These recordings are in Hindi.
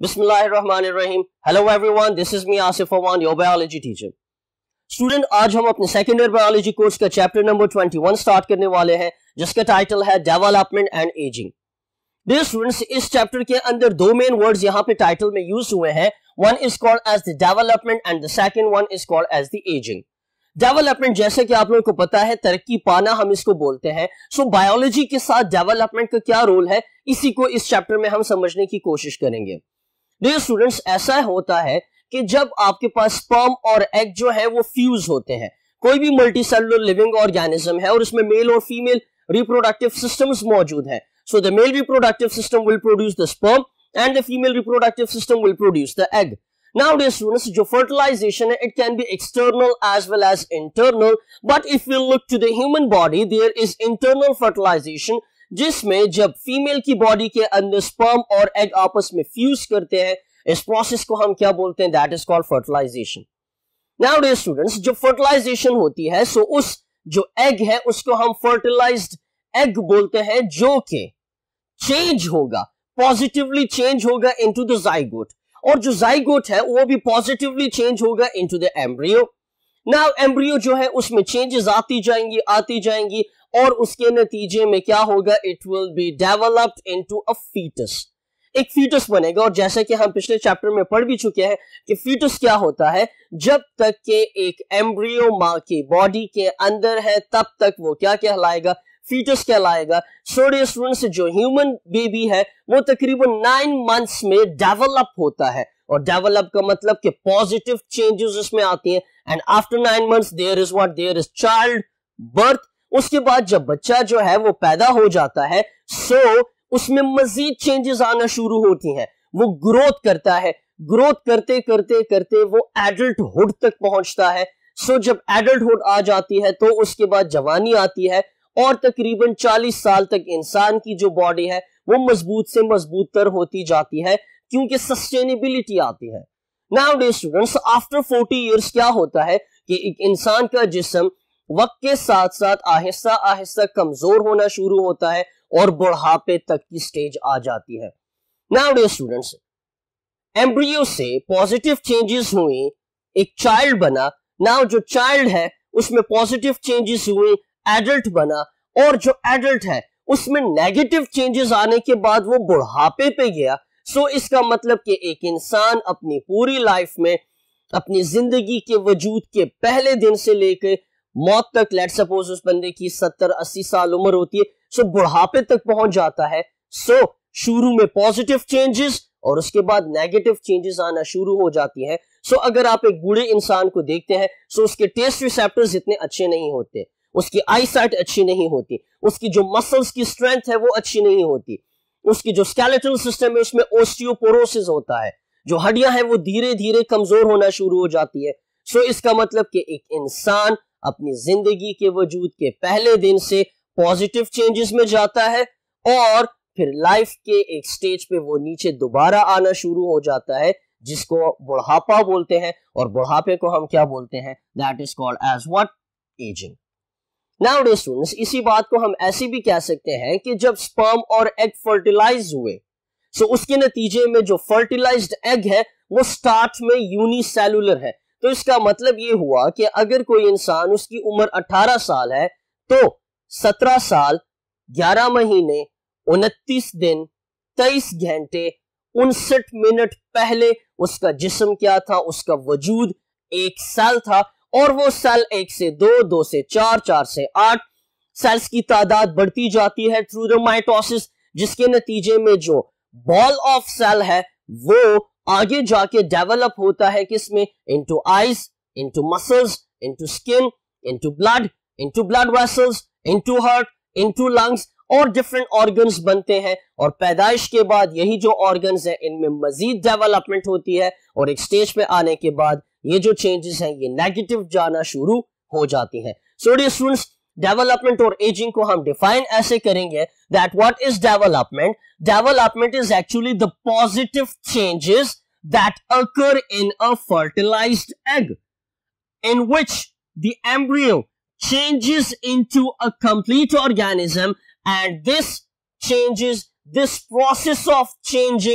बिस्मिल्लाहिर्रहमानिर्रहीम। Hello everyone, this is me Asif Awan, your biology teacher. Student, आज हम अपने सेकेंड ईयर बायोलॉजी कोर्स का चैप्टर नंबर 21 स्टार्ट करने वाले हैं, जिसका टाइटल है development and ageing. Dear students, इस चैप्टर के अंदर दो मेन वर्ड्स यहाँ पे टाइटल में यूज हुए हैं। One is called as the development and the second one is called as the ageing. Development, जैसे कि आप लोगों को पता है, तरक्की पाना हम इसको बोलते हैं। सो बायोलॉजी के साथ डेवलपमेंट का क्या रोल है, इसी को इस चैप्टर में हम समझने की कोशिश करेंगे। डियर स्टूडेंट्स, ऐसा होता है कि जब आपके पास स्पर्म और एग जो है वो फ्यूज होते हैं, कोई भी मल्टीसेलुलर लिविंग ऑर्गेनिज्म है और उसमें मेल और फीमेल रिप्रोडक्टिव सिस्टम्स मौजूद हैं। So the male reproductive system will produce the sperm and the female reproductive system will produce the egg. Now dear students, जो fertilization है, it can be external as well as internal, but if we look to the human body, there is internal fertilization, जिसमें जब फीमेल की बॉडी के अंदर स्पर्म और एग आपस में फ्यूज करते हैं, इस प्रोसेस को हम क्या बोलते हैं? That is called fertilization. Now dear students, जो फर्टिलाइजेशन होती है, सो उस जो एग है उसको हम फर्टिलाइज्ड एग बोलते हैं, जो कि चेंज होगा, पॉजिटिवली चेंज होगा इनटू द जाइगोट, और जो जाइगोट है वो भी पॉजिटिवली चेंज होगा into the embryo. Now embryo जो है उसमें चेंजेस आती जाएंगी और उसके नतीजे में क्या होगा? It will be developed into a foetus. एक फीटस बनेगा, और जैसे कि हम पिछले चैप्टर में पढ़ भी चुके हैं कि फीटस क्या होता है, जब तक के एक एम्ब्रियो मां की बॉडी के अंदर है तब तक वो क्या कहलाएगा? फीटस कहलाएगा। सो डियर स्टूडेंट्स, जो ह्यूमन बेबी है वो तकरीबन 9 मंथ्स में डेवलप होता है, और डेवलप का मतलब कि पॉजिटिव चेंजेस उसमें आती हैं। And after 9 months there is child birth. उसके बाद जब बच्चा जो है वो पैदा हो जाता है, सो उसमें मजीद चेंजेस आना शुरू होती हैं। वो ग्रोथ करता है, ग्रोथ करते करते करते वो एडल्टहुड तक पहुंचता है। सो जब एडल्टहुड आ जाती है तो उसके बाद जवानी आती है, और तकरीबन 40 साल तक इंसान की जो बॉडी है वो मजबूत से मजबूत तर होती जाती है, क्योंकि सस्टेनेबिलिटी आती है। Now dear students, after 40 years क्या होता है कि एक इंसान का जिस्म वक्त के साथ साथ आहिस्ता आहिस्ता कमजोर होना शुरू होता है और बुढ़ापे तक की स्टेज आ जाती है। नाउ डियर स्टूडेंट्स, एम्ब्रियो से पॉजिटिव चेंजेस हुए, एक चाइल्ड बना। नाउ जो चाइल्ड है उसमें पॉजिटिव चेंजेस हुए, एडल्ट बना, और जो एडल्ट है उसमें नेगेटिव चेंजेस आने के बाद वो बुढ़ापे पे गया। सो इसका मतलब कि एक इंसान अपनी पूरी लाइफ में, अपनी जिंदगी के वजूद के पहले दिन से लेकर मौत तक, लेट सपोज उस बंदे की 70-80 साल उम्र होती है, सो बुढ़ापे तक पहुंच जाता है। सो शुरू में पॉजिटिव चेंजेस और उसके बाद नेगेटिव चेंजेस आना शुरू हो जाती है। सो अगर आप एक बूढ़े इंसान को देखते हैं, सो उसके टेस्ट रिसेप्टर्स इतने अच्छे नहीं होते, उसकी आई साइट अच्छी नहीं होती, उसकी जो मसल्स की स्ट्रेंथ है वो अच्छी नहीं होती, उसकी जो स्केलेटल सिस्टम है उसमें ओस्टियोपोरोसिस होता है, जो हड्डियां हैं वो धीरे धीरे कमजोर होना शुरू हो जाती है। सो इसका मतलब कि एक इंसान अपनी जिंदगी के वजूद के पहले दिन से पॉजिटिव चेंजेस में जाता है, और फिर लाइफ के एक स्टेज पे वो नीचे दोबारा आना शुरू हो जाता है, जिसको बुढ़ापा बोलते हैं, और बुढ़ापे को हम क्या बोलते हैं? That is called as what? Ageing. Now dear students, इसी बात को हम ऐसे भी कह सकते हैं कि जब स्पर्म और एग फर्टिलाइज हुए, सो उसके नतीजे में जो फर्टिलाइज्ड एग है वो स्टार्ट में यूनिसेलुलर है। तो इसका मतलब ये हुआ कि अगर कोई इंसान, उसकी उम्र 18 साल है, तो 17 साल 11 महीने 29 दिन 23 घंटे 59 मिनट पहले उसका जिस्म क्या था? उसका वजूद एक सेल था, और वो सेल 1 से 2, 2 से 4, 4 से 8 सेल्स की तादाद बढ़ती जाती है थ्रू द माइटोसिस, जिसके नतीजे में जो बॉल ऑफ सेल है वो आगे जाके डेवलप होता है किसमें? Into eyes, into muscles, into skin, into blood vessels, into heart, into lungs, और डिफरेंट ऑर्गन्स बनते हैं। और पैदाइश के बाद यही जो ऑर्गन्स हैं इनमें मजीद डेवलपमेंट होती है, और एक स्टेज पे आने के बाद ये जो चेंजेस हैं ये नेगेटिव जाना शुरू हो जाती हैं। सो डियर स्टूडेंट्स, डेवलपमेंट और एजिंग को हम डिफाइन ऐसे करेंगे that what is development? Development is actually the positive changes that occur in a fertilized egg, in which the embryo changes into a complete organism, and this process of changing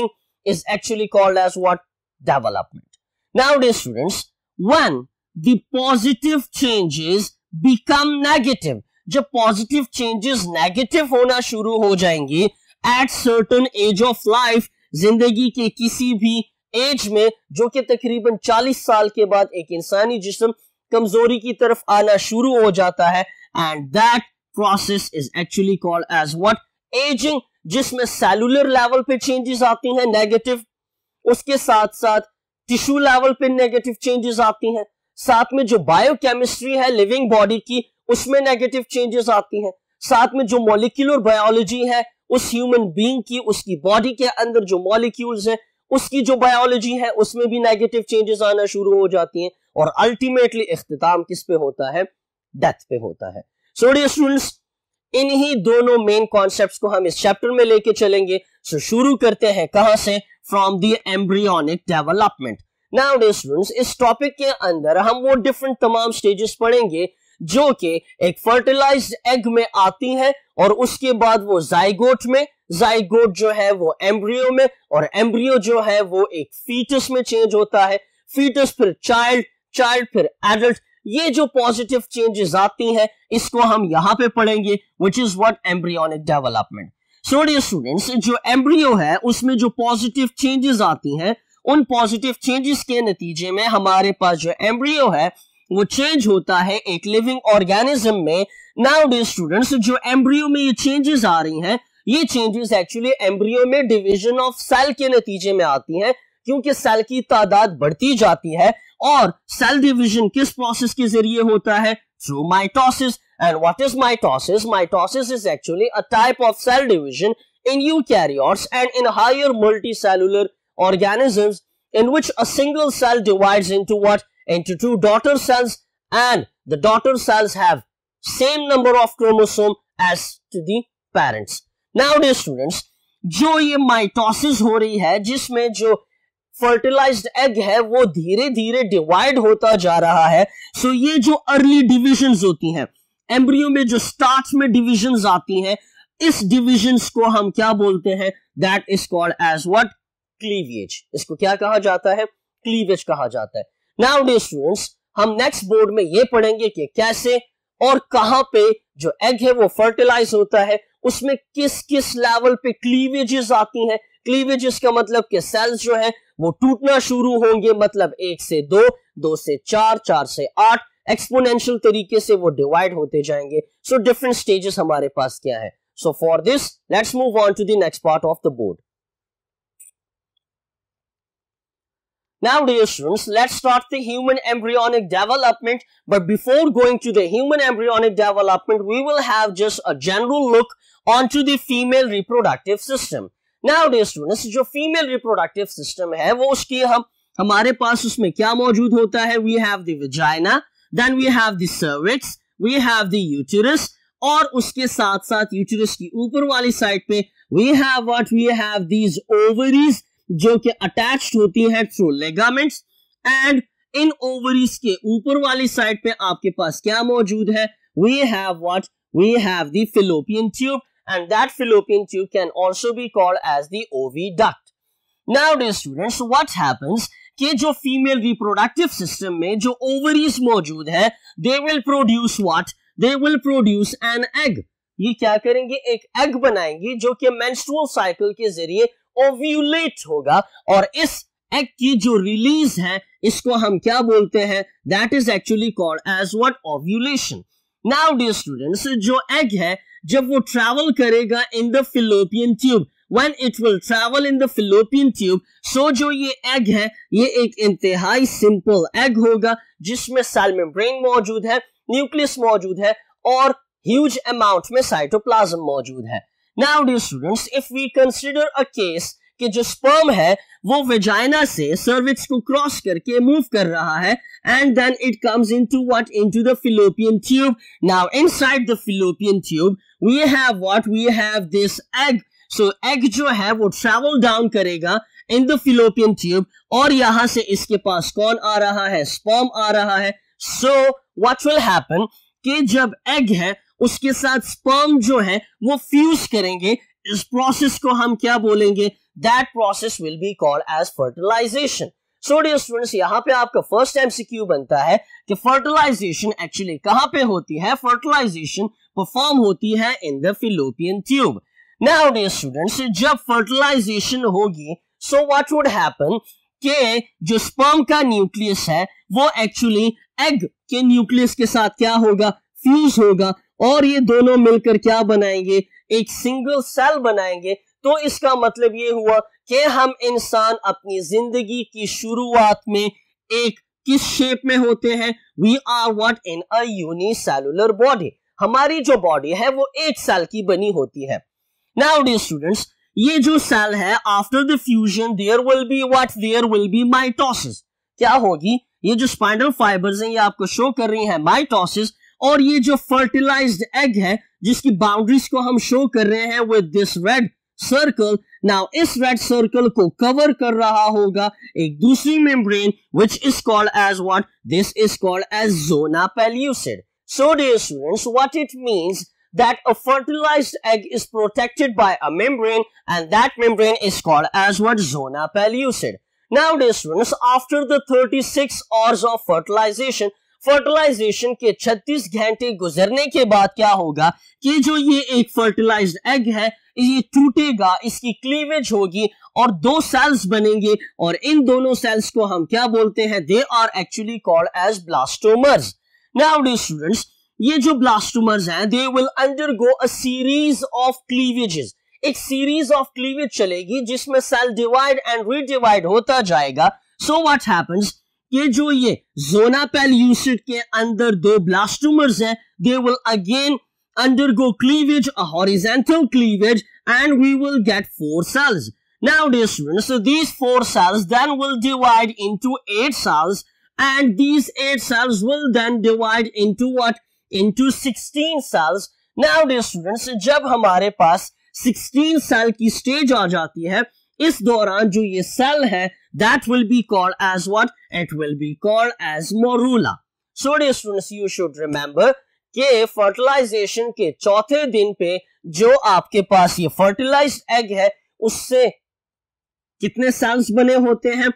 is actually called as what? Development. Nowadays students, when the positive changes become negative, जब पॉजिटिव चेंजेस नेगेटिव होना शुरू हो जाएंगे at certain age of life, जिंदगी के किसी भी एज में, जो कि तकरीबन 40 साल के बाद एक इंसानी जिस्म कमजोरी की तरफ आना शुरू हो जाता है, and that process is actually called as what? Ageing, जिसमें सेलुलर लेवल पे चेंजेस आती हैं नेगेटिव, उसके साथ साथ टिश्यू लेवल पे नेगेटिव चेंजेस आती हैं, साथ में जो बायोकेमिस्ट्री है लिविंग बॉडी की उसमें नेगेटिव चेंजेस आती हैं, साथ में जो मॉलिक्यूलर बायोलॉजी है उस ह्यूमन बीइंग की, उसकी बॉडी के अंदर जो मॉलिक्यूल्स हैं उसकी जो बायोलॉजी है उसमें भी नेगेटिव चेंजेस आना शुरू हो जाती हैं, और अल्टीमेटली इख्तिताम किस पे होता है? डेथ पे होता है। सो डियर स्टूडेंट्स, इन्हीं दोनों मेन कॉन्सेप्ट्स को हम इस चैप्टर में लेके चलेंगे। सो शुरू करते हैं कहां से? From the embryonic development. Now dear students, इस टॉपिक के अंदर हम वो डिफरेंट तमाम स्टेजेस पढ़ेंगे जो कि एक फर्टिलाइज्ड एग में आती हैं, और उसके बाद वो जाइगोट में, जाइगोट जो है वो एम्ब्रियो में, और एम्ब्रियो जो है वो एक फीटस में चेंज होता है, फीटस फिर चाइल्ड, चाइल्ड फिर एडल्ट। ये जो पॉजिटिव चेंजेस आती हैं इसको हम यहां पे पढ़ेंगे, which is what? Embryonic development. So dear students, जो एम्ब्रियो है उसमें जो पॉजिटिव चेंजेस आती हैं, उन पॉजिटिव चेंजेस के नतीजे में हमारे पास जो एम्ब्रियो है वो चेंज होता है एक लिविंग ऑर्गेनिज्म में। नाउ डियर स्टूडेंट्स, जो एम्ब्रियो में ये चेंजेस आ रही हैं, ये चेंजेस एक्चुअली एम्ब्रियो में डिवीजन ऑफ सेल के नतीजे में आती हैं, क्योंकि सेल की तादाद बढ़ती जाती है, और सेल डिवीजन किस प्रोसेस के जरिए होता है? Through mitosis. And what is mitosis? Mitosis is actually a type of cell division in eukaryotes and in higher multicellular organisms, in which a single cell divides into what? Into two daughter cells, and the daughter cells have same number of chromosome as to the parents. Now dear students, जो ये माइटोसिस हो रही है, जिसमें जो फर्टिलाइज्ड एग है वो धीरे धीरे डिवाइड होता जा रहा है, सो ये जो अर्ली डिविजन्स होती हैं एम्ब्रियो में, जो स्टार्ट में डिविजन्स आती हैं, इस डिविजन्स को हम क्या बोलते हैं? That is called as what? Cleavage. इसको क्या कहा जाता है? क्लीवेज कहा जाता है। नाउ डियर स्टूडेंट्स, हम नेक्स्ट बोर्ड में ये पढ़ेंगे कि कैसे और कहां पे जो एग है वो फर्टिलाइज होता है, उसमें किस किस लेवल पे क्लीवेजेस आती हैं। क्लीवेजेस का मतलब कि सेल्स जो है वो टूटना शुरू होंगे, मतलब 1 से 2, 2 से 4, 4 से 8, एक्सपोनेंशियल तरीके से वो डिवाइड होते जाएंगे। सो डिफरेंट स्टेजेस हमारे पास क्या है। So for this, let's move on to the next part of the board. Now dear students, let's start the human embryonic development. But before going to the human embryonic development, we will have just a general look onto the female reproductive system. Now dear students, जो female reproductive system है वो उसकी हमारे पास उसमें क्या मौजूद होता है? We have the vagina, then we have the cervix, we have the uterus, और उसके साथ साथ यूटेरस की ऊपर वाली साइड पे we have these ovaries, जो कि अटैच्ड होती है through ligaments, and in ovaries के ऊपर वाली साइड पे आपके पास क्या मौजूद है? we have the fallopian tube, and that fallopian tube can also be called as the oviduct. Now dear students, what happens कि जो फीमेल रिप्रोडक्टिव सिस्टम में जो ओवरीज मौजूद है, they will produce what? They will produce an egg. ये क्या करेंगे? एक एग बनाएंगे जो कि मेंस्ट्रुअल साइकिल के जरिए ओव्यूलेट होगा, और इस एग की जो रिलीज है इसको हम क्या बोलते हैं? That is actually called as what? Ovulation. Now dear students, जो एग है जब वो ट्रैवल करेगा in the fallopian tube, when it will travel in the fallopian tube, so जो ये एग है ये एक इंतहाई सिंपल एग होगा जिसमें सेल मेम्ब्रेन मौजूद है, न्यूक्लियस मौजूद है, और ह्यूज अमाउंट में साइटोप्लाज्म मौजूद है। Now dear students, if we consider a case कि जो स्पर्म है वो वेजाइना से सर्विक्स को क्रॉस करके मूव कर रहा है, and then it comes into what? Into the fallopian tube. Now inside the fallopian tube we have what? We have this egg. So egg जो है वो ट्रैवल डाउन करेगा इन द फैलोपियन ट्यूब, और यहां से इसके पास कौन आ रहा है? स्पर्म आ रहा है। सो व्हाट विल हैपन कि जब एग है उसके साथ स्पर्म जो है वो फ्यूज करेंगे, इस प्रोसेस को हम क्या बोलेंगे? that process will be called as fertilization. So dear students, यहाँ पे आपका फर्स्ट MCQ बनता है कि फर्टिलाइजेशन एक्चुअली कहाँ पे होती है? फर्टिलाइजेशन परफॉर्म होती है in the fallopian tube. Now dear students, जब फर्टिलाइजेशन होगी सो व्हाट वुड हैपन कि जो स्पर्म का न्यूक्लियस है वो एक्चुअली एग के न्यूक्लियस के साथ क्या होगा? फ्यूज होगा और ये दोनों मिलकर क्या बनाएंगे? एक सिंगल सेल बनाएंगे. तो इसका मतलब ये हुआ कि हम इंसान अपनी जिंदगी की शुरुआत में एक किस शेप में होते हैं? We are what? In a unicellular body. हमारी जो बॉडी है वो एक सेल की बनी होती है. नाउ डियर स्टूडेंट्स, ये जो सेल है after the fusion there will be what? There will be mitosis. क्या होगी? ये जो स्पाइनल फाइबर्स हैं ये आपको शो कर रही है माइटोसिस. और ये जो फर्टिलाइज्ड एग है जिसकी बाउंड्रीज को हम शो कर रहे हैं with this red circle. Now इस रेड सर्कल को कवर कर रहा होगा एक दूसरी membrane which is called as what? This is called as zona pellucid. So dear students, what it means that a fertilized egg is protected by a membrane and that membrane is called as what? Zona pellucid. Now dear students, after the 36 hours of fertilization, fertilization के 36 घंटे गुजरने के बाद क्या होगा कि जो ये एक फर्टिलाइज्ड एग है ये टूटेगा, इसकी क्लीवेज होगी और दो सेल्स बनेंगे और इन दोनों सेल्स को हम क्या बोलते हैं? They are actually called as blastomeres. Now dear students, ये जो ब्लास्टोमर्स हैं they will undergo a series of cleavages. एक सीरीज ऑफ क्लीवेज चलेगी जिसमें सेल डिवाइड एंड रीडिवाइड होता जाएगा. सो व्हाट हैपेंस कि जो ये ज़ोना पेल्यूसिड के अंदर दो ब्लास्टोमर्स हैं they will again undergo cleavage, a horizontal cleavage, and we will get 4 cells. Now dear students, so these 4 cells then will divide into 8 cells, and these 8 cells will then divide into what? Into 16 cells. Now dear students, जब हमारे पास 16 सेल की स्टेज आ जाती है इस दौरान जो ये सेल है that will be called as what? It will be called as morula. So dear students, you should remember कि फर्टिलाइजेशन के चौथे दिन पे जो आपके पास ये फर्टिलाइज्ड एग है उससे कितने सेल्स बने होते हैं?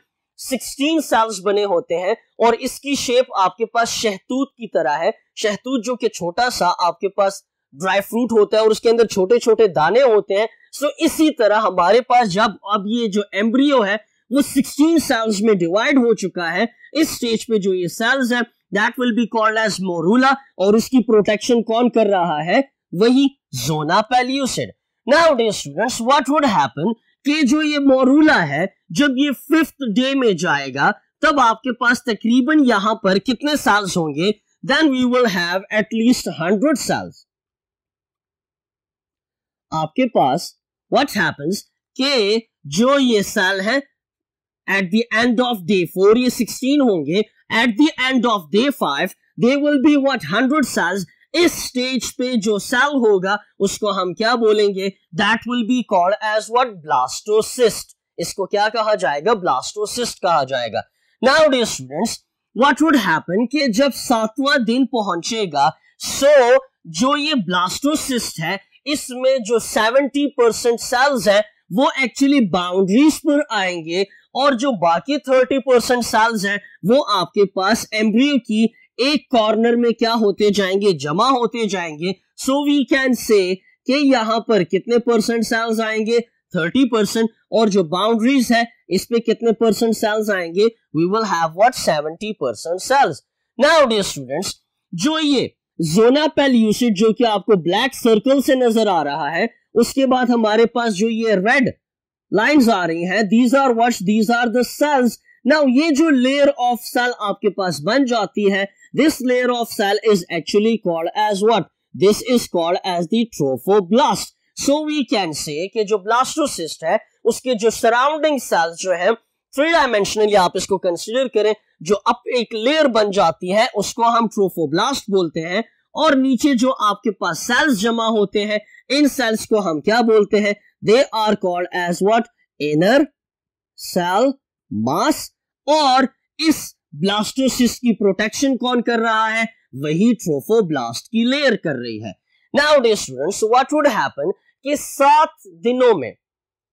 16 सेल्स बने होते हैं और इसकी शेप आपके पास शहतूत की तरह है. शहतूत जो कि छोटा सा आपके पास ड्राई फ्रूट होता है और उसके अंदर छोटे छोटे दाने होते हैं. सो इसी तरह हमारे पास जब अब ये जो एम्ब्रियो है वो 16 सेल्स में डिवाइड हो चुका है, इस स्टेज पे जो ये सेल्स है that will be called as morula और उसकी प्रोटेक्शन कौन कर रहा है? वही zona pellucid. Now dear students, what would happen कि जो ये मोरूला है जब ये 5th डे में जाएगा तब आपके पास तकरीबन यहां पर कितने सेल्स होंगे? Then we will have at least 100 cells. आपके पास what happens कि जो ये सेल है at the end of day 4 ये 16 होंगे. At the end of day 5 they will be what? 100 cells. इस स्टेज पे जो सेल होगा उसको हम क्या बोलेंगे? That will be called as what? Blastocyst. इसको क्या कहा जाएगा? Blastocyst कहा जाएगा. Now dear students, what would happen कि जब 7वां दिन पहुंचेगा so जो ये ब्लास्टोसिस्ट है इसमें जो 70% सेल्स हैं वो एक्चुअली बाउंड्रीज पर आएंगे और जो बाकी 30% सेल्स हैं वो आपके पास एम्ब्रियो की एक कॉर्नर में क्या होते जाएंगे? जमा होते जाएंगे. सो वी कैन से कि यहां पर कितने परसेंट सेल्स आएंगे? 30%. और जो बाउंड्रीज है इस पे कितने परसेंट सेल्स आएंगे? We will have what? 70% cells. Now dear students, जो ये ज़ोना पेल्यूसिड जो कि आपको ब्लैक सर्कल से नजर आ रहा है उसके बाद हमारे पास जो ये रेड लाइंस आ रही हैं these are what? These are the cells. Now ये जो लेयर ऑफ सेल आपके पास बन जाती है this layer of cell is actually called as what? This is called as the trophoblast. So we can say कि जो ब्लास्टोसिस्ट है उसके जो सराउंडिंग सेल्स जो है 3 डायमेंशनली आप इसको कंसीडर करें, जो अप एक लेयर बन जाती है उसको हम ट्रोफोब्लास्ट बोलते हैं और नीचे जो आपके पास सेल्स जमा होते हैं इन सेल्स को हम क्या बोलते हैं? They are called as what? Inner cell mass. और इस ब्लास्टोसिस्ट की प्रोटेक्शन कौन कर रहा है? वही ट्रोफोब्लास्ट की लेयर कर रही है. Now dear students, what would happen कि 7 दिनों में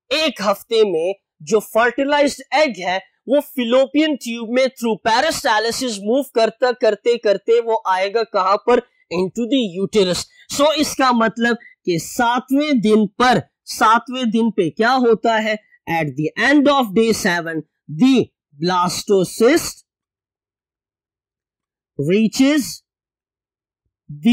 एक हफ्ते में जो फर्टिलाइज्ड एग है वो फिलोपियन ट्यूब में थ्रू पेरिस्टालिसिस मूव करते करते करते वो आएगा कहां पर, इनटू द यूटेरस। सो इसका मतलब कि सातवें दिन पे क्या होता है, at the end of day 7 the blastocyst reaches the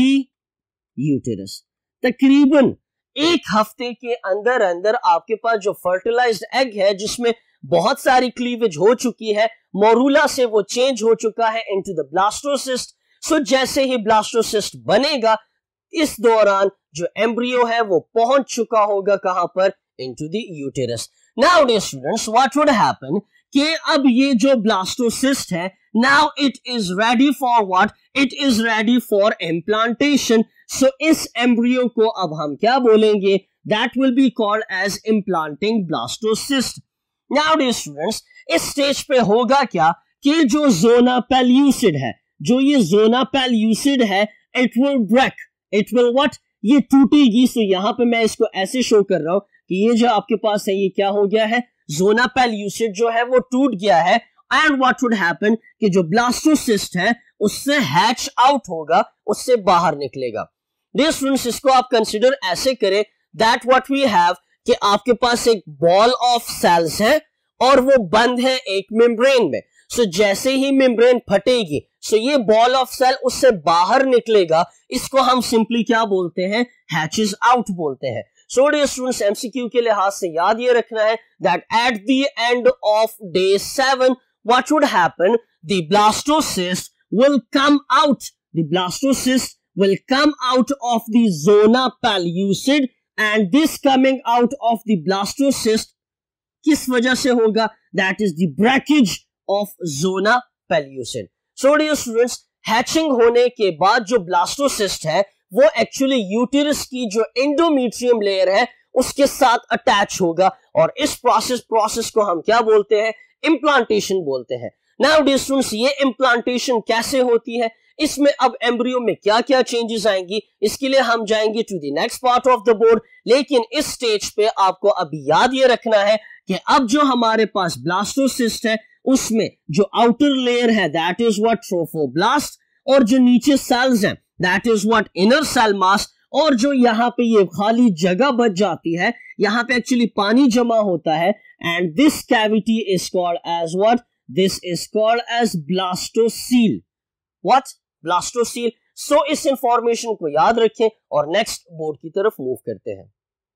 uterus. तकरीबन एक हफ्ते के अंदर अंदर आपके पास जो फर्टिलाइज्ड एग है जिसमें बहुत सारी क्लीवेज हो चुकी है, मोरूला से वो चेंज हो चुका है इनटू द ब्लास्टोसिस्ट। सो जैसे ही ब्लास्टोसिस्ट बनेगा इस दौरान जो एम्ब्रियो है वो पहुंच चुका होगा कहां पर, into the uterus. Now dear students, what would happen कि अब ये जो ब्लास्टोसिस्ट है, now it is ready for what, it is ready for implantation. So इस एम्ब्रियो को अब हम क्या बोलेंगे, that will be called as implanting blastocyst. Now dear students, इस स्टेज पे होगा क्या कि जो जोना पेल्यूसिड है, जो ये जोना पेल्यूसिड है, it will break, it will what, ये टूटेगी। सो यहां पे मैं इसको ऐसे शो कर रहा हूं कि ये जो आपके पास है ये क्या हो गया है, जोना पेल्यूसिड जो है वो टूट गया है। एंड व्हाट वुड हैपन कि जो ब्लास्टोसिस्ट है उससे हैच आउट होगा, उससे बाहर निकलेगा। डियर स्टूडेंट्स, इसको आप कंसीडर ऐसे करें दैट व्हाट वी हैव कि आपके पास एक बॉल ऑफ सेल्स है और वो बंद है एक मेम्ब्रेन में। सो जैसे ही मेम्ब्रेन फटेगी, सो ये बॉल ऑफ सेल उससे बाहर निकलेगा, इसको हम सिंपली क्या बोलते हैं, हैचेस आउट बोलते हैं। सो डियर स्टूडेंट्स, एमसीक्यू के लिहाज से याद ये रखना है that at the end of day 7 what would happen, the blastocyst will come out, the blastocyst will come out of the zona pellucid, and this coming out of the blastocyst किस वजह से होगा, that is the breakage of zona pellucid. So dear students, hatching होने के बाद जो ब्लास्टोसिस्ट है वो एक्चुअली यूटेरस की जो एंडोमेट्रियम लेयर है उसके साथ अटैच होगा, और इस प्रोसेस को हम क्या बोलते हैं, इम्प्लांटेशन बोलते हैं। नाउ डियर स्टूडेंट्स, ये इम्प्लांटेशन कैसे होती है, इसमें अब एम्ब्रियो में क्या क्या चेंजेस आएंगी, इसके लिए हम जाएंगे to the next part of the board. लेकिन इस स्टेज पे आपको अभी याद ये रखना है कि अब जो हमारे पास ब्लास्टोसिस्ट है उसमें जो आउटर लेयर है दैट इज व्हाट ट्रोफोब्लास्ट, और जो नीचे सेल्स हैं that is what inner cell mass, और जो यहाँ पे ये खाली जगह बच जाती है, यहाँ पे एक्चुअली पानी जमा होता है, and this cavity is called as what, this is called as blastocoel. What, blastocoel. So इस इंफॉर्मेशन को याद रखें और नेक्स्ट बोर्ड की तरफ मूव करते हैं।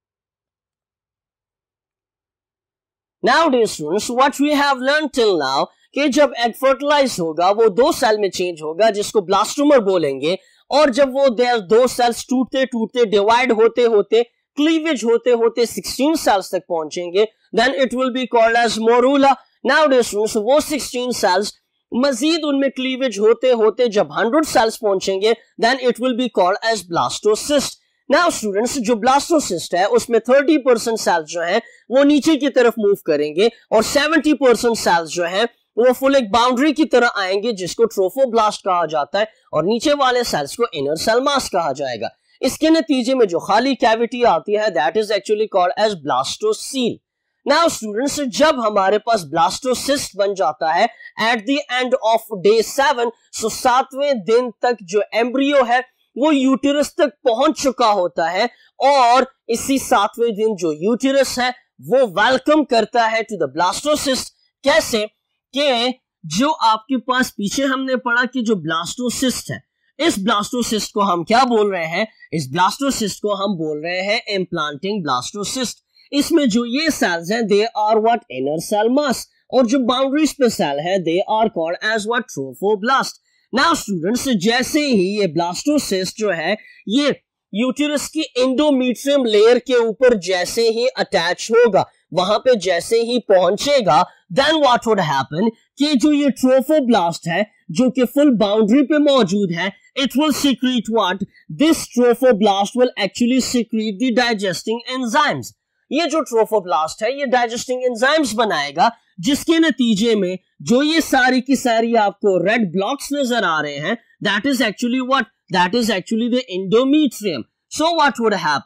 Now dear students, what we have learned till now कि जब एग फर्टिलाइज होगा वो दो सेल में चेंज होगा जिसको ब्लास्टोमर बोलेंगे, और जब वो दो सेल्स टूटते टूटते डिवाइड होते होते क्लीवेज होते होते 16 सेल्स तक पहुंचेंगे, then it will be called as morula. Now dear students, वो 16 सेल्स मजीद उनमें क्लीवेज होते होते जब 100 सेल्स पहुंचेंगे, then it will be called as blastocyst. Now students, जो ब्लास्टोसिस्ट है उसमें 30% सेल्स जो हैं वो नीचे की तरफ मूव करेंगे, और 70% सेल्स जो हैं वो फुल एक बाउंड्री की तरह आएंगे जिसको ट्रोफोब्लास्ट कहा जाता है, और नीचे वाले सेल्स को इनर सेल मास कहा जाएगा। इसके नतीजे में जो खाली कैविटी आती है that is actually called as blastocoel. Now students, जब हमारे पास ब्लास्टोसिस्ट बन जाता है at the end of day 7, so 7वें दिन तक जो एम्ब्रियो है वो यूटेरस तक पहुंच चुका होता है, और इसी 7वें दिन जो यूटेरस है वो वेलकम करता है टू द ब्लास्टोसिस्ट। कैसे कि जो आपके पास पीछे हमने पढ़ा कि जो ब्लास्टोसिस्ट है, इस ब्लास्टोसिस्ट को हम क्या बोल रहे हैं, इस ब्लास्टोसिस्ट को हम बोल रहे हैं इम्प्लांटिंग ब्लास्टोसिस्ट। इसमें जो ये सेल्स हैं they are what, inner cell mass, और जो बाउंड्रीज पे सेल है they are called as what, trophoblast. Now students, जैसे ही ये ब्लास्टोसिस्ट जो है ये यूटेरस की एंडोमेट्रियम लेयर के ऊपर जैसे ही अटैच होगा, वहां पे जैसे ही पहुंचेगा, देन व्हाट वुड हैपन कि जो ये ट्रोफोब्लास्ट है जो कि फुल बाउंड्री पे मौजूद है, it will secrete what, this trophoblast will actually secrete the digesting enzymes. ये जो ट्रोफोब्लास्ट है ये डाइजेस्टिंग एंजाइम्स बनाएगा, जिसके नतीजे में जो ये सारी की सारी आपको रेड ब्लॉक्स नजर आ रहे हैं that is actually what, that is actually the endometrium. So what would happen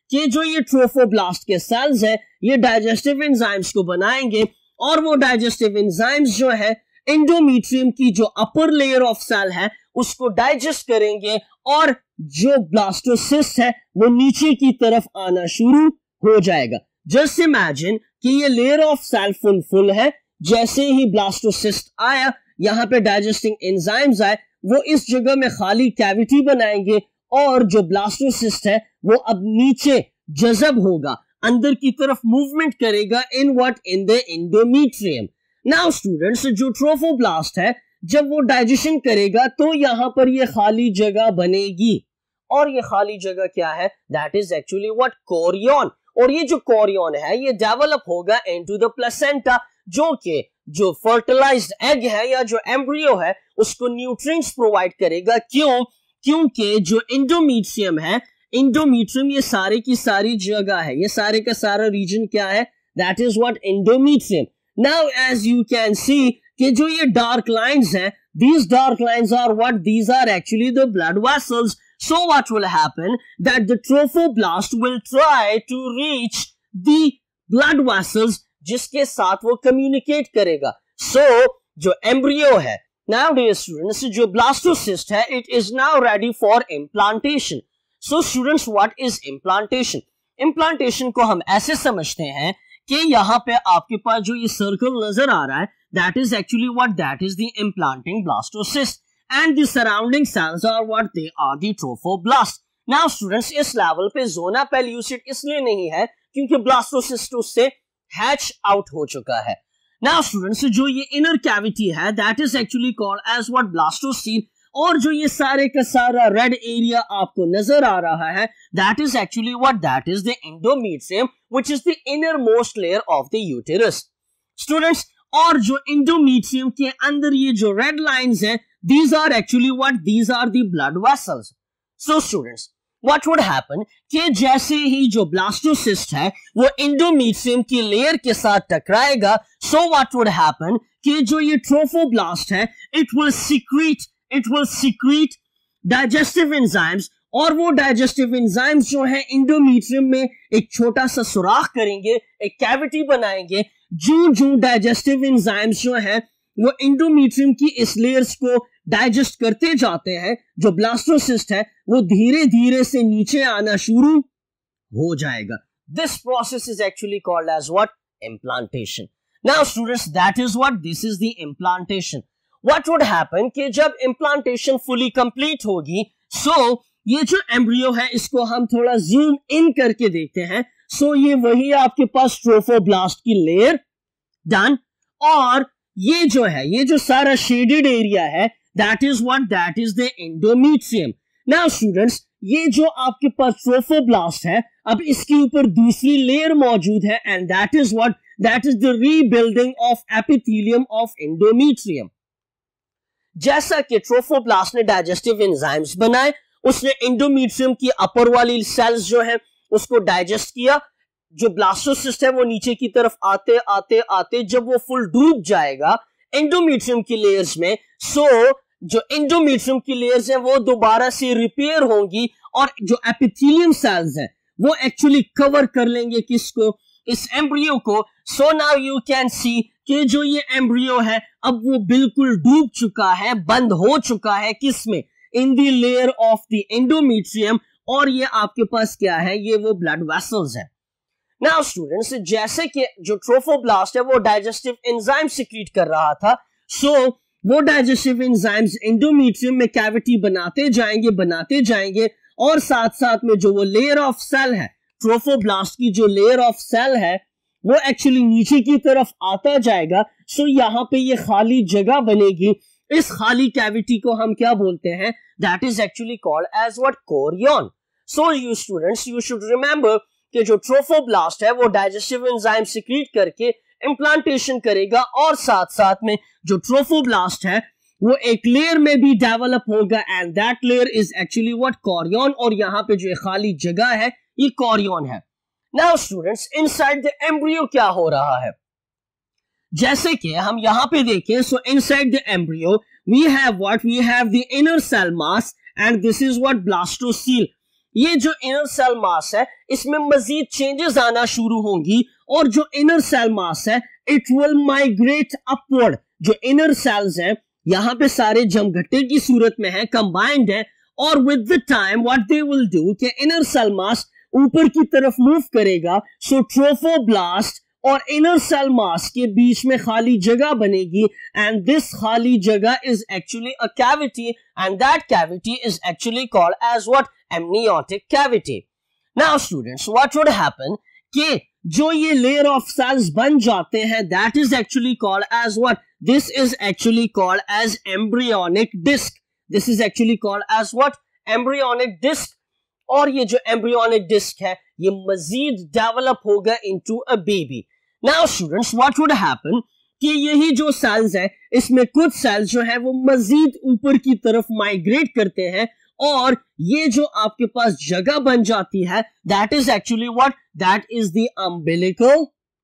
कि जो ये ट्रोफोब्लास्ट के सेल्स है ये डाइजेस्टिव एंजाइम्स को बनाएंगे और वो डाइजेस्टिव एंजाइम्स जो है एंडोमेट्रियम की जो अपर लेयर ऑफ सेल है उसको डाइजेस्ट करेंगे और जो ब्लास्टोसिस्ट है वो नीचे की तरफ आना शुरू हो जाएगा। जस्ट इमेजिन कि ये लेयर ऑफ सेल फुल है, जैसे ही ब्लास्टोसिस्ट आया यहाँ पे डाइजेस्टिंग एंजाइम्स आए वो इस जगह में खाली कैविटी बनाएंगे और जो ब्लास्टोसिस्ट है वो अब नीचे जज़ब होगा, अंदर की तरफ मूवमेंट करेगा in the endometrium. Now students, जो ट्रोफोब्लास्ट है जब वो डाइजेशन करेगा तो यहाँ पर ये खाली जगह बनेगी और ये खाली जगह क्या है, that is actually what, chorion. और ये जो कोरियन है ये डेवलप होगा इनटू द प्लेसेंटा, जो कि जो फर्टिलाइज्ड एग है या जो एम्ब्रियो है उसको न्यूट्रिएंट्स प्रोवाइड करेगा। क्यों? क्योंकि जो एंडोमेट्रियम है, एंडोमेट्रियम ये सारे की सारी जगह है, ये सारे का सारा रीजन क्या है, that is what, endometrium. Now as you can see कि जो ये डार्क लाइंस हैं, these dark lines are what, these are actually the blood vessels. So what will happen, that the trophoblast will try to reach the blood vessels जिसके साथ वो communicate करेगा। So जो embryo है, now dear students, जो blastocyst है, it is now ready for implantation. So students, what is implantation? Implantation को हम ऐसे समझते हैं कि यहाँ पे आपके पास जो ये सर्कल नजर आ रहा है, that is actually what, that is the implanting blastocyst and the surrounding cells are what, they are the trophoblast. Now students, इस लेवल पे zona pellucid इसलिए नहीं है क्योंकि blastocyst उससे hatch out हो चुका है। Now students, जो ये inner cavity है, that is actually called as what, blastocele, और जो ये सारे का सारा रेड एरिया आपको नजर आ रहा है, that is actually what, that is the endometrium which is the innermost layer of the uterus. Students, और जो एंडोमेट्रियम के अंदर ये जो रेड लाइंस हैं, these are actually what, these are the blood vessels. So students, what would happen कि जैसे ही जो ब्लास्टोसिस्ट है वो एंडोमेट्रियम की लेयर के साथ टकराएगा, so what would happen कि जो ये ट्रोफोब्लास्ट है it will secrete digestive enzymes, और वो डाइजेस्टिव एंजाइम्स जो है एंडोमेट्रियम में एक छोटा सा सुराख करेंगे, एक कैविटी बनाएंगे। जो डाइजेस्टिव एंजाइम्स जो है वो एंडोमेट्रियम की इस लेयर्स को डाइजेस्ट करते जाते हैं, जो ब्लास्टोसिस्ट है वो धीरे धीरे से नीचे आना शुरू हो जाएगा। This process is actually called as what, implantation. Now students, that is what, this is the implantation. What would happen कि जब इम्प्लांटेशन फुली कंप्लीट होगी, सो ये जो एम्ब्रियो है इसको हम थोड़ा जूम इन करके देखते हैं। सो ये वही आपके पास ट्रोफोब्लास्ट की लेयर डन, और ये जो है, ये जो सारा शेडेड एरिया है, that is what, that is the endometrium. Now students, ये जो आपके पास ट्रोफोब्लास्ट है, अब इसके ऊपर दूसरी लेयर मौजूद है, and that is what, that is the rebuilding of epithelium of endometrium. जैसा कि ट्रोफोब्लास्ट ने डाइजेस्टिव एंजाइम्स बनाए, उसने एंडोमेट्रियम की अपर वाली सेल्स जो है उसको डाइजेस्ट किया। जो ब्लास्टोसिस्ट है वो नीचे की तरफ आते आते आते जब वो फुल डूब जाएगा एंडोमेट्रियम की लेयर्स में, सो जो एंडोमेट्रियम की लेयर्स हैं वो दोबारा से रिपेयर होंगी और जो एपिथेलियम सेल्स हैं वो एक्चुअली कवर कर लेंगे किसको, इस एम्ब्रियो को। So now you can see कि जो ये एम्ब्रियो है अब वो बिल्कुल डूब चुका है, बंद हो चुका है, किसमें, in the layer of the endometrium, और ये आपके पास क्या है, ये वो ब्लड वेसल्स है। नाउ स्टूडेंट्स, जैसे कि जो ट्रोफोब्लास्ट है वो डाइजेस्टिव एंजाइम सीक्रेट कर रहा था, सो वो डाइजेस्टिव एंजाइम्स एंडोमेट्रियम में कैविटी बनाते जाएंगे और साथ साथ में जो वो लेयर ऑफ सेल है, ट्रोफोब्लास्ट की जो लेयर ऑफ सेल है वो एक्चुअली नीचे की तरफ आता जाएगा। सो यहाँ पे ये खाली जगह बनेगी, इस खाली कैविटी को हम क्या बोलते हैं, that is actually called as what, chorion. So you students, you should remember कि जो ट्रोफोब्लास्ट है वो डाइजेस्टिव एंजाइम सीक्रेट करके इम्प्लांटेशन करेगा, और साथ साथ में जो ट्रोफोब्लास्ट है वो एक लेयर में भी डेवलप होगा, and that layer is actually what, chorion. और यहाँ पे जो खाली जगह है ये कोरियन है। Now students, inside the embryo क्या हो रहा है, जैसे कि हम यहाँ पे देखें, so inside the embryo we have what, we have the inner cell mass, and this is what, blastocoel. ये जो इनर सेल मास है इसमें मजीद चेंजेस आना शुरू होंगी और जो इनर सेल मास है इट विल माइग्रेट अपवर्ड। जो इनर सेल्स हैं यहां पे सारे जमघटे की सूरत में है, कंबाइंड है, और with the time what they will do कि इनर सेल मास ऊपर की तरफ मूव करेगा। सो ट्रोफोब्लास्ट और इनर सेल मास के बीच में खाली जगह बनेगी एंड दिस खाली जगह is actually a cavity and that cavity is actually called as what, amniotic cavity. Now students what would happen कि जो ये लेयर ऑफ सेल्स बन जाते हैं that is actually called as what, this is actually called as embryonic disc. This is actually called as what, embryonic disc. और ये जो एम्ब्रियोनिक डिस्क है ये मजीद डेवलप होगा into a baby. Now students what would happen कि यही जो सेल्स है इसमें कुछ सेल्स जो है वो मजीद ऊपर की तरफ माइग्रेट करते हैं और ये जो आपके पास जगह बन जाती है that is actually what, that is the umbilical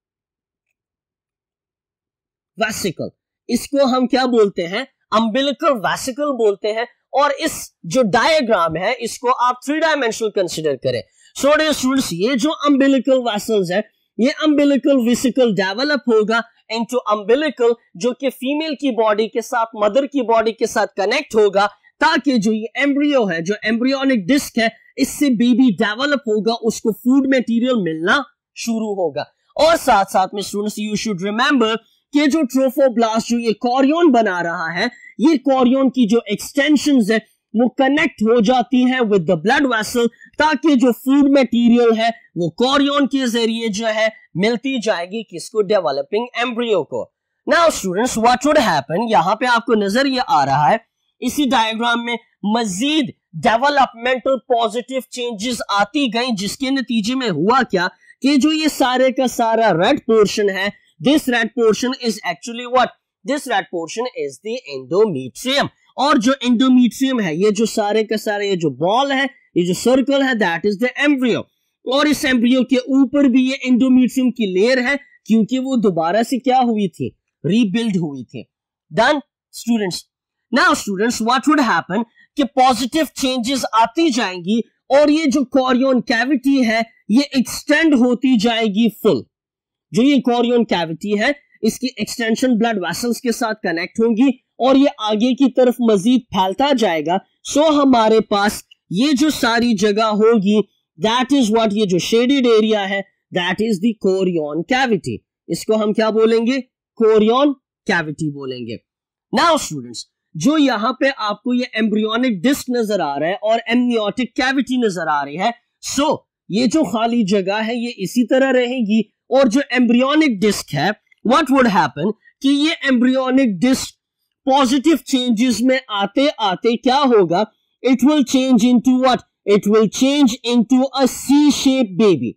vesicle. इसको हम क्या बोलते हैं, अम्बिलिकल वेसिकल बोलते हैं। और इस जो डायग्राम है इसको आप 3 डायमेंशनल कंसीडर करें। सो डियर स्टूडेंट्स ये जो अम्बिलिकल वेसल्स है ये अम्बिलिकल वेसिकल डेवलप होगा इनटू अम्बिलिकल, जो कि फीमेल की बॉडी के साथ, मदर की बॉडी के साथ कनेक्ट होगा ताकि जो ये एम्ब्रियो है, जो एम्ब्रियोनिक डिस्क है, इससे बेबी डेवलप होगा, उसको फूड मटेरियल मिलना शुरू होगा। और साथ साथ में स्टूडेंट्स यू शुड रिमेंबर कि जो ट्रोफोब्लास्ट जो ये कॉरियन बना रहा है, ये कॉरियन की जो एक्सटेंशंस है वो कनेक्ट हो जाती है विद द ब्लड वेसल ताकि जो फूड मटेरियल है वो कॉरियन के जरिए जो है मिलती जाएगी किसको, डेवलपिंग एम्ब्रियो को। Now students what would happen, यहां पे आपको नजर ये आ रहा है इसी डायग्राम में मजीद डेवलपमेंटल पॉजिटिव चेंजेस आती गई, जिसके नतीजे में हुआ क्या कि जो ये सारे का सारा रेड पोर्शन है, this red portion is actually what, this red portion is the endometrium. और जो एंडोमेट्रियम है, ये जो सारे का सारे ये जो बॉल है, ये जो सर्कल है, दैट इज द एम्ब्रियो। और इस एम्ब्रियो के ऊपर भी ये एंडोमेट्रियम की लेयर है क्योंकि वो दोबारा से क्या हुई थी, रीबिल्ड हुई थी। Done students. Now students what would happen कि पॉजिटिव चेंजेस आती जाएंगी और ये जो कॉरियन कैविटी है ये एक्सटेंड होती जाएगी फुल। जो ये कॉरियन कैविटी है इसकी एक्सटेंशन ब्लड वेसल्स के साथ कनेक्ट होगी और ये आगे की तरफ मजीद फैलता जाएगा। सो हमारे पास ये जो सारी जगह होगी दैट इज व्हाट, ये जो शेडेड एरिया है that is the chorion cavity. इसको हम क्या बोलेंगे, कॉरियन कैविटी बोलेंगे। नाउ स्टूडेंट्स जो यहाँ पे आपको ये एम्ब्रियोनिक डिस्क नजर आ रहा है और एमनियोटिक कैविटी नजर आ रही है, सो ये जो खाली जगह है ये इसी तरह रहेगी। और जो एम्ब्रियोनिक डिस्क है व्हाट वुड हैपन कि ये एम्ब्रियोनिक डिस्क पॉजिटिव चेंजेस में आते आते क्या होगा, it will change into what, it will change into a C shape baby.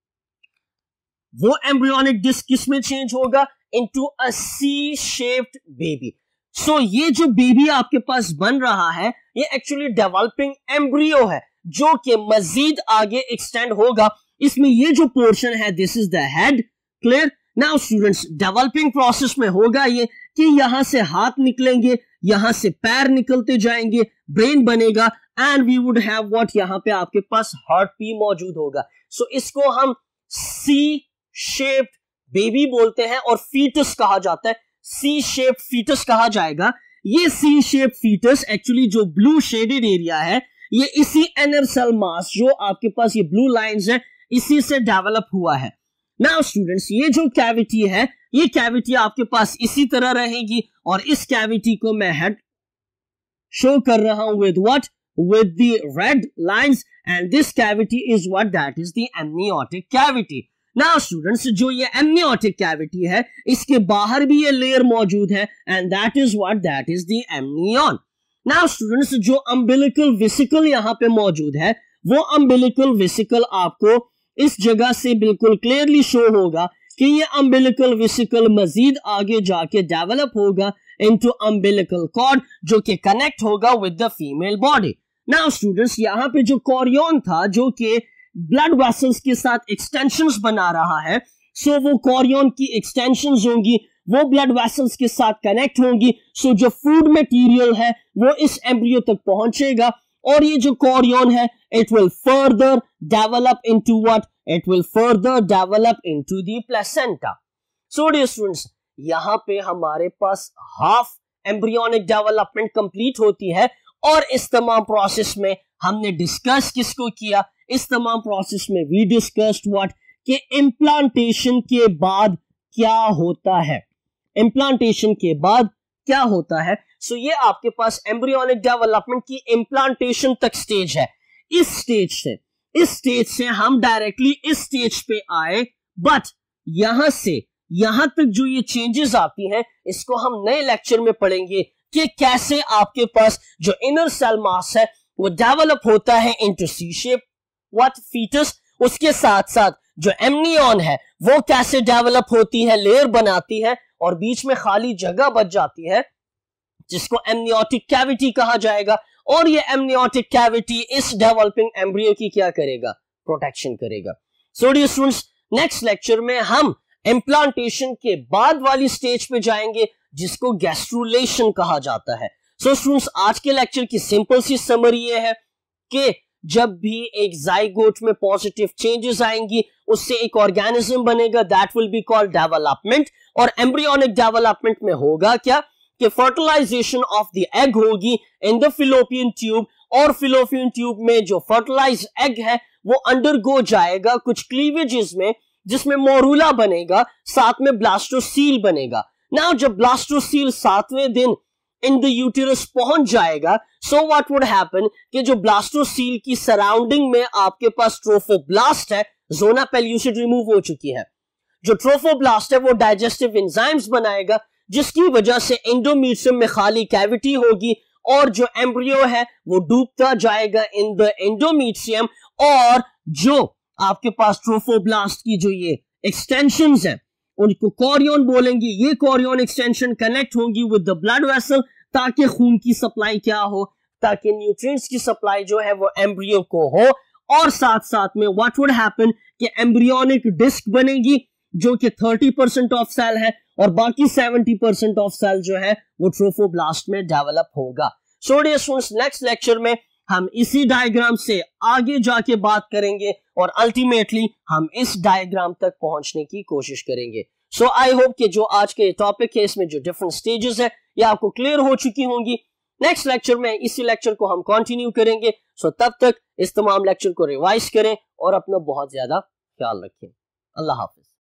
वो एम्ब्रियोनिक डिस्क किस में चेंज होगा, into a C shaped baby. So ये जो बेबी आपके पास बन रहा है ये एक्चुअली डेवलपिंग एम्ब्रियो है जो कि मजीद आगे एक्सटेंड होगा। इसमें ये जो पोर्शन है this is the head, clear. Now students developing process में होगा ये कि यहां से हाथ निकलेंगे, यहां से पैर निकलते जाएंगे, ब्रेन बनेगा and we would have what, यहां पे आपके पास हार्ट भी मौजूद होगा। सो इसको हम सी शेप्ड बेबी बोलते हैं और फीटस कहा जाता है, सी शेप फीटस कहा जाएगा। ये सी शेप फीटस एक्चुअली जो ब्लू शेडेड एरिया है ये इसी इनर सेल मास जो आपके पास ये ब्लू लाइंस है इसी से डेवलप हुआ है। नाउ स्टूडेंट्स ये जो कैविटी है ये कैविटी आपके पास इसी तरह रहेगी और इस कैविटी को मैं हेड शो कर रहा हूं with what, with the red lines and this cavity is what, that is the amniotic cavity. Now students जो ये एमनियोटिक कैविटी है इसके बाहर भी ये लेयर मौजूद है and that is what, that is the amnion. Now students जो अम्बिलिकल वेसिकल यहाँ पे मौजूद है वो अम्बिलिकल वेसिकल आपको इस जगह से बिल्कुल क्लियरली शो होगा कि ये अम्बिलिकल वेसिकल मजीद आगे जाके डेवलप होगा इनटू अम्बिलिकल कॉर्ड जो कि कनेक्ट होगा with the female body. Now students यहाँ पे जो कॉरियन था जो कि ब्लड वेसल्स के साथ एक्सटेंशंस बना रहा है, सो वो कॉरियन की एक्सटेंशंस होंगी, वो ब्लड वेसल्स के साथ कनेक्ट होंगी। सो जो फूड मटेरियल है वो इस एम्ब्रियो तक पहुंचेगा और ये जो कोरियन है it will further develop into what, it will further develop into the placenta. So dear students, यहां पे हमारे पास हाफ एम्ब्रियोनिक डेवलपमेंट कंप्लीट होती है और इस तमाम प्रोसेस में हमने डिस्कस किसको किया, इस तमाम प्रोसेस में वी डिस्कस्ड व्हाट कि इम्प्लांटेशन के बाद क्या होता है, इम्प्लांटेशन के बाद क्या होता है। सो ये आपके पास एम्ब्रियोनिक डेवलपमेंट की इम्प्लांटेशन तक स्टेज है। इस स्टेज से हम डायरेक्टली इस स्टेज पे आए, बट यहां से यहां तक जो ये चेंजेस आती हैं इसको हम नए लेक्चर में पढ़ेंगे कि कैसे आपके पास जो इनर सेल मास है वो डेवलप होता है into C shape what foetus, उसके साथ साथ जो एमनियन है वो कैसे डेवलप होती है, लेयर बनाती है और बीच में खाली जगह बच जाती है जिसको एमनियोटिक कैविटी कहा जाएगा। और ये एमनियोटिक कैविटी इस डेवलपिंग एम्ब्रियो की क्या करेगा, प्रोटेक्शन करेगा। So dear students, next lecture में हम इम्प्लांटेशन के बाद वाली स्टेज पे जाएंगे जिसको गैस्ट्रुलेशन कहा जाता है। सो स्टूडेंट्स, आज के लेक्चर की सिंपल सी समरी ये है कि जब भी एक जाइगोट में पॉजिटिव चेंजेस आएंगी उससे एक ऑर्गेनिज्म बनेगा, that will be called development. और एम्ब्रियोनिक डेवलपमेंट में होगा क्या कि फर्टिलाइजेशन ऑफ द एग होगी इन द फिलोपियन ट्यूब, और फिलोपियन ट्यूब में जो फर्टिलाइज्ड एग है वो अंडरगो जाएगा कुछ क्लीवेजेस में जिसमें मोरूला बनेगा, साथ में ब्लास्टोसील बनेगा। नाउ जब ब्लास्टोसील 7वें दिन इन द यूटेरस पहुंच जाएगा, सो व्हाट वुड हैपन कि जो ब्लास्टोसील की सराउंडिंग में आपके पास ट्रोफोब्लास्ट है, जोना पेल्यूसिड रिमूव हो चुकी है, जो ट्रोफोब्लास्ट है वो डाइजेस्टिव एंजाइम्स बनाएगा जिसकी वजह से एंडोमेट्रियम में खाली कैविटी होगी और जो एम्ब्रियो है वो डूबता जाएगा इन द एंडोमेट्रियम, और जो आपके पास ट्रोफोब्लास्ट की जो ये एक्सटेंशंस हैं उनको कोरियन बोलेंगे। ये कोरियन एक्सटेंशन कनेक्ट होंगी विद द ब्लड वेसल ताकि खून की सप्लाई क्या हो, ताकि न्यूट्रिएंट्स की सप्लाई जो है वो एम्ब्रियो को हो। और साथ साथ में व्हाट वुड हैपन कि एम्ब्रियोनिक डिस्क बनेगी जो कि 30% ऑफ सेल है और बाकी 70% ऑफ सेल जो है वो ट्रोफोब्लास्ट में डेवलप होगा। So dear students, next lecture में हम इसी डायग्राम से आगे जाके बात करेंगे और अल्टीमेटली हम इस डायग्राम तक पहुंचने की कोशिश करेंगे। सो आई होप कि जो आज के टॉपिक है इसमें जो डिफरेंट स्टेजेस है ये आपको क्लियर हो चुकी होंगी। नेक्स्ट लेक्चर में इसी लेक्चर को हम कंटिन्यू करेंगे। सो तब तक इस तमाम लेक्चर को रिवाइज करें और अपना बहुत ज्यादा ख्याल रखें। अल्लाह हाफिज।